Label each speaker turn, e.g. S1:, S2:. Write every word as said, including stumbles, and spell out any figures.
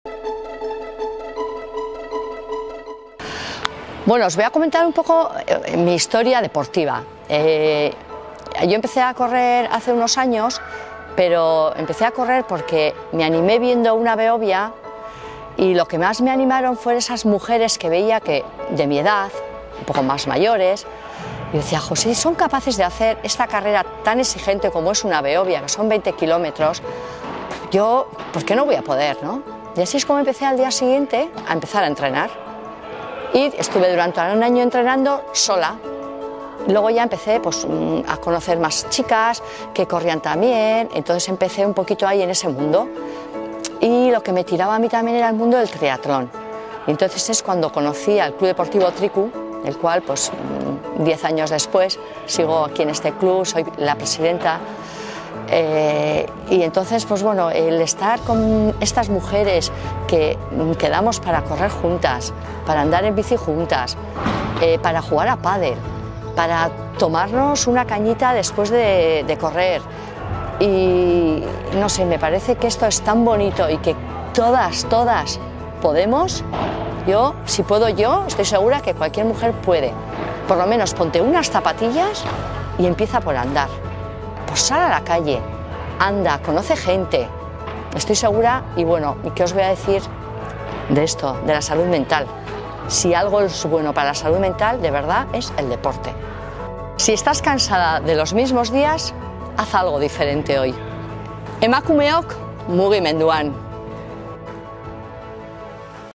S1: Bueno, os voy a comentar un poco eh, mi historia deportiva. Eh, yo empecé a correr hace unos años, pero empecé a correr porque me animé viendo una Beovia y lo que más me animaron fueron esas mujeres que veía que de mi edad, un poco más mayores, y decía, José, son capaces de hacer esta carrera tan exigente como es una Beovia, que son veinte kilómetros, yo, ¿por qué no voy a poder, no? Y así es como empecé al día siguiente a empezar a entrenar. Y estuve durante un año entrenando sola. Luego ya empecé pues, a conocer más chicas que corrían también, entonces empecé un poquito ahí en ese mundo. Y lo que me tiraba a mí también era el mundo del triatlón. Y entonces es cuando conocí al Club Deportivo Tricu, el cual pues diez años después sigo aquí en este club, soy la presidenta. Eh, y entonces, pues bueno, el estar con estas mujeres que quedamos para correr juntas, para andar en bici juntas, eh, para jugar a pádel, para tomarnos una cañita después de, de correr, y no sé, me parece que esto es tan bonito y que todas, todas podemos. Yo, si puedo yo, estoy segura que cualquier mujer puede. Por lo menos ponte unas zapatillas y empieza por andar. Pues sal a la calle, anda, conoce gente. Estoy segura, y bueno, ¿qué os voy a decir de esto, de la salud mental? Si algo es bueno para la salud mental, de verdad, es el deporte. Si estás cansada de los mismos días, haz algo diferente hoy. Emakumeok mugimenduan.